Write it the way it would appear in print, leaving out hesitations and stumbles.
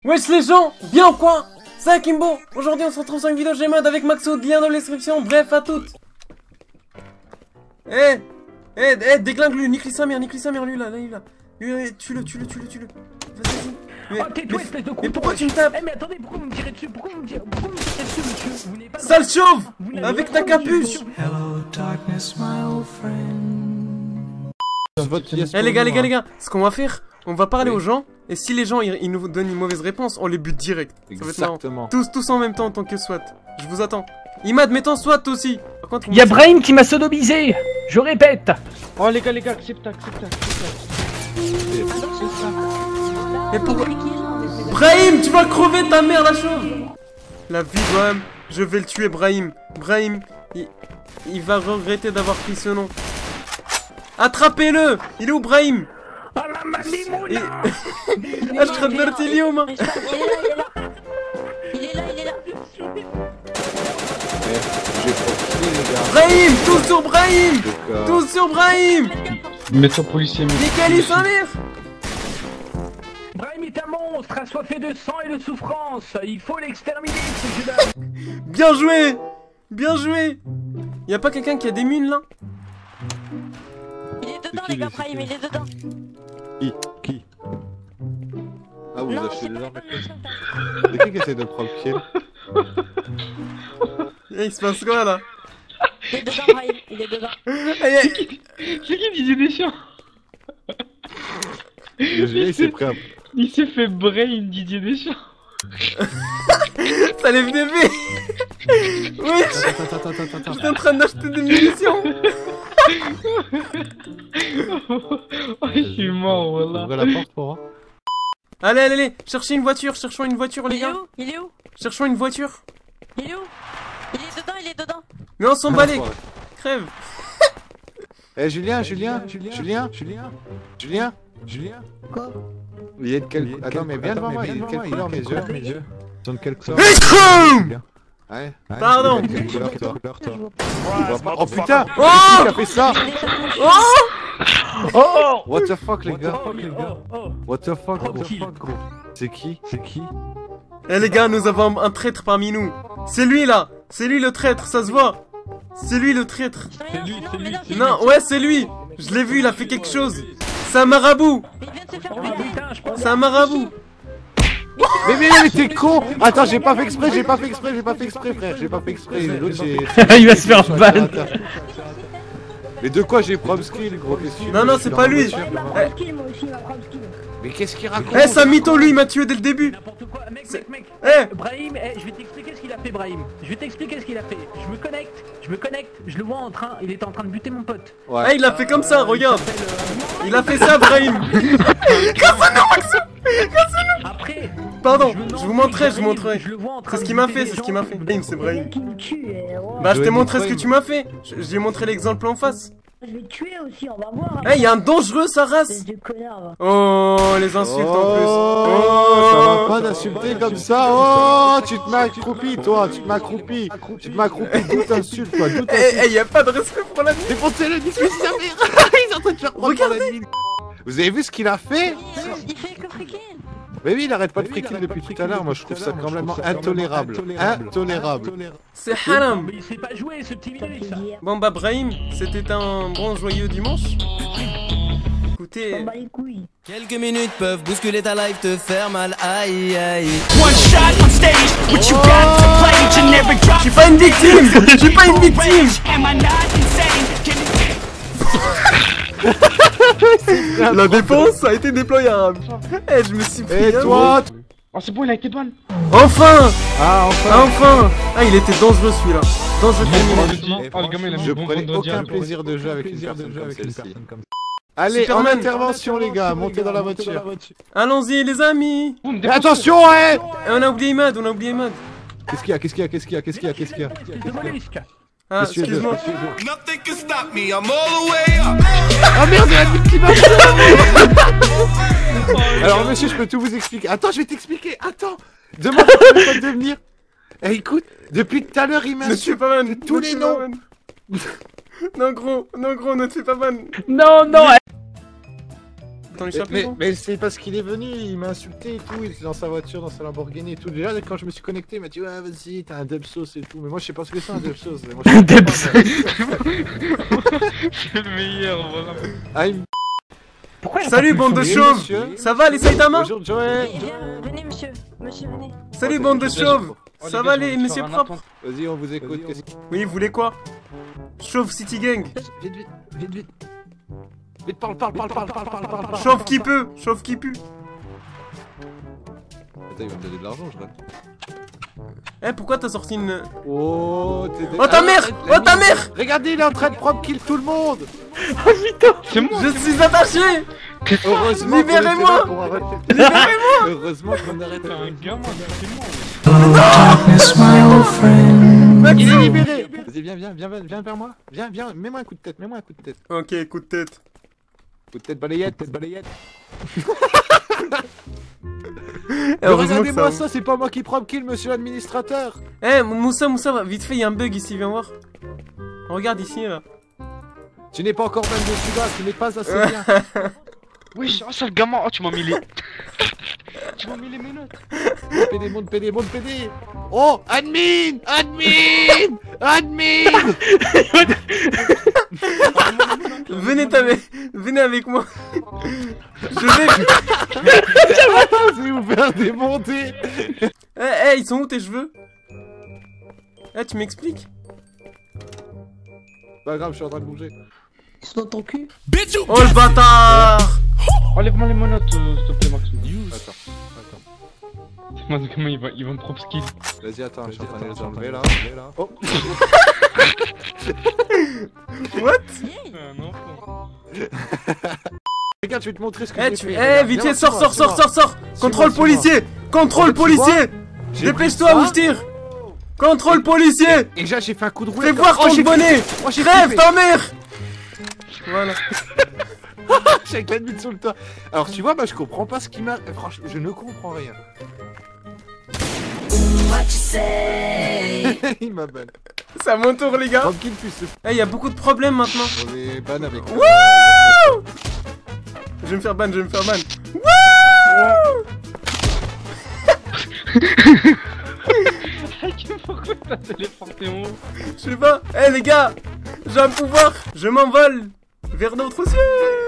Wesh les gens, bien ou quoi? C'est Akimbo. Aujourd'hui on se retrouve sur une vidéo Gmod avec Maxo, lien dans la description, bref à toutes. Déglingue lui, nique sa mère lui là, lui, tue-le. Vas-y. Oh tais-toi espèce de con. Mais pourquoi tu me tapes? Eh mais attendez, pourquoi vous me tirez dessus? Pourquoi vous me tirez dessus monsieur? Vous n'avez pas... Sale chauve! Avec ta capuche! Hello darkness, my old friend. Eh les gars, ce qu'on va faire, on va parler aux gens, et si les gens ils nous donnent une mauvaise réponse, on les bute direct. Ça va être marrant. Exactement. Tous en même temps en tant que SWAT. Je vous attends. Imad, mets-en SWAT toi aussi. Par contre, Y'a Brahim qui m'a sodomisé. Je répète. Oh les gars, accepte. Mais pourquoi? Brahim, tu vas crever ta mère la chauve. La vie Brahim, je vais le tuer Brahim. Brahim, il va regretter d'avoir pris ce nom. Attrapez-le. Il est où Brahim? Ah la malimouna. أشخد مرتي اليوم. Brahim, tous sur Brahim. Tous sur Brahim. Médecin policier. Nickel sa mère. Brahim est un monstre, assoiffé de sang et de souffrance. Il faut l'exterminer ce Judas. Bien joué. Y'a pas quelqu'un qui a des munes là? Il est dedans les gars, Brahim, il est dedans. Qui? Ah vous Non, achetez c'est des pas armes? les bonnes C'est qui essaie de prendre pied? Il se passe quoi là? Il est dedans, Brahim, il est dedans. C'est qui Didier Deschamps? Il s'est pris un... Il s'est fait brain Didier Deschamps. Ça lève des baies. Wesh. Attends. J'étais en train d'acheter des munitions. Oh, je suis mort, voilà. Ouvrez la porte pour voir. Allez, cherchons une voiture les gars. Il est où? Cherchons une voiture. Il est où? Il est dedans. Mais on s'en bat les... Crève. Eh Julien. Quoi? Il est de quel... Attends mais viens devant moi, il est de quelle couleur mes yeux? Dans quelle couleur? Ouais. Pardon. Quelle couleur toi? Je vois pas. Oh putain! Oh. Qui a fait ça? Oh. What the fuck les gars? Oh. What the fuck Tranquille. gros? C'est qui? Eh les gars, nous avons un traître parmi nous. C'est lui là. C'est lui le traître, ça se voit. C'est lui le traître. Non, ouais, c'est lui. Je l'ai vu, il a fait quelque chose. C'est un marabout. Il vient de se faire Oh tuer. putain, je pense. C'est un marabout. Mais t'es con! Attends, j'ai pas fait exprès, frère, j'ai pas fait exprès, l'autre j'ai... Il va se faire ban. Mais de quoi j'ai prom skill, gros? Non, c'est pas lui. Mais qu'est-ce qu'il raconte? Eh, c'est un mytho, lui, il m'a tué dès le début. N'importe quoi. Mec. Eh. Brahim, je vais t'expliquer ce qu'il a fait, Brahim. Je me connecte, je le vois il est en train de buter mon pote. Ouais. Eh, il a fait comme ça, regarde. Il a fait ça, Brahim. Après. Pardon, je vous montrerai. Je le vois en train C'est ce de qu'il m'a buter fait, des gens. Brahim, c'est Brahim. Qui me tue, Bah, je t'ai Johnny montré ce que Brahim. tu m'as fait. J'ai montré l'exemple en face. Je vais te tuer aussi, on va voir. Eh, il y a un dangereux, sa race. Espèce de connard. Va. Oh, les insultes en plus. Oh, ça va pas d'insulter comme ça. Oh, tu te m'as accroupi, toi. Tu te m'as accroupi. D'où t'insultes, toi. D'où t'insultes. Eh, y a pas de respect pour la vie. Défoncez-le, dites-le, sa mère. Ils sont en train de faire prendre par la ville. Vous avez vu ce qu'il a fait? Il fait que friquer. Mais oui, il arrête pas de friquer depuis tout à l'heure. Moi, je trouve ça complètement intolérable. C'est haram. Mais il sait pas jouer, ce petit minus. Bon bah Brahim, c'était un bon joyeux dimanche. Écoutez... On bat les couilles. Quelques minutes peuvent bousculer ta life, te faire mal, aïe aïe. One shot on stage, what you got to play, generic drop. Je suis pas une victime. Am I not insane? La défense a été déployable. Eh, je me suis pris. Et toi? Oh, c'est bon, il a été ban. Enfin. Ah, enfin. Ah, il était dangereux celui-là. Dangereux criminel. Oh, le gamin, il a mis Je bon prenais vendredi, aucun hein. plaisir de jeu avec une personne comme celle-ci. Allez, en Superman. intervention les gars, montez dans la voiture. Allons-y les amis. Mais attention, ouais. Eh, on a oublié Imad. Qu'est-ce qu'il y a? De mollusque. Ah, Monsieur excuse-moi. Nothing can stop me, I'm all the way up. Ah merde, il y a une petite image. Alors monsieur, je peux tout vous expliquer. Attends, je vais t'expliquer. Attends. Demande à mon pote de venir. Eh écoute, depuis tout à l'heure, il Monsieur m'insulte Paman, tous les noms. Non gros, ne te fais pas ban. Non, t'en échapper, gros. Mais c'est parce qu'il est venu, il m'a insulté et tout, il était dans sa voiture, dans sa Lamborghini et tout. Déjà, quand je me suis connecté, il m'a dit ouais, vas-y, t'as un Debsos et tout. Mais moi, je sais pas ce que c'est un Debsos. Un Debsos. C'est le meilleur, voilà. Ah, Pourquoi Salut, bande de chauves. monsieur. Ça va, les Saitama? Bonjour, Joey. Venez, monsieur. Monsieur, venez. Salut, bande de chauves. Ça va, les messieurs propres? Vas-y, on vous écoute. Oui, vous voulez quoi? Chauve City Gang. Vite. Vite, parle. Chauve qui peut, chauve qui pue. Attends, il va me donner de l'argent, je rêve. Eh, pourquoi t'as sorti une... Oh, t'es Oh ta mère! Oh ta mère! Regardez, il est en train de prendre kill tout le monde. Oh putain, c'est moi. Je suis attaché! Heureusement. Libérez-moi! Libérez-moi. Heureusement qu'on arrête. C'est un gamin, c'est moi. Il est libéré. Vas-y, viens vers moi. Viens, mets-moi un coup de tête, Ok, coup de tête. Coup de tête, balayette. Heureusement que Regardez-moi ça... ça, c'est pas moi qui prends kill, monsieur l'administrateur. Eh, Moussa, vite fait, il y a un bug ici, viens voir. Regarde ici, là. Tu n'es pas encore même dessus là, tu n'es pas assez bien. Wesh, oh sale gamin, oh tu m'as mis les... Tu m'as mis les menottes. PD. Oh, admin. Venez avec moi. Je vais... J'ai ouvert des montées. Eh, ils sont où tes cheveux? Eh, tu m'expliques? Pas grave, je suis en train de bouger. Ils sont dans ton cul. Oh le bâtard! Enlève-moi les menottes, s'il te plaît, Maxou. Attends. C'est moi, comment il va me prop skill. Vas-y, attends, je suis en train de les enlever là. Oh. What? C'est un enfant. Regarde, je vais te montrer ce que Eh, j'ai tu... fait. Eh, Regarde, vite viens, fait, sors. Contrôle suis-moi. policier! Contrôle Tu policier! J'ai Dépêche-toi pris ou ça. je tire! Contrôle policier! Et déjà, j'ai fait un coup de roue. Fais voir ton bonnet! Crève ta mère! Voilà. J'ai avec l'ennemi sous le toit. Alors, tu vois, bah, je comprends pas ce qui m'a. Franchement, je ne comprends rien. Il m'abonne. C'est à mon tour, les gars. Tranquille, puisse. Eh, y a beaucoup de problèmes maintenant. On est ban avec. Wouh! Je vais me faire ban. Wouh! Pourquoi t'as téléporté en haut? Je sais pas. Eh, les gars, j'ai un pouvoir. Je m'envole vers notre ciel.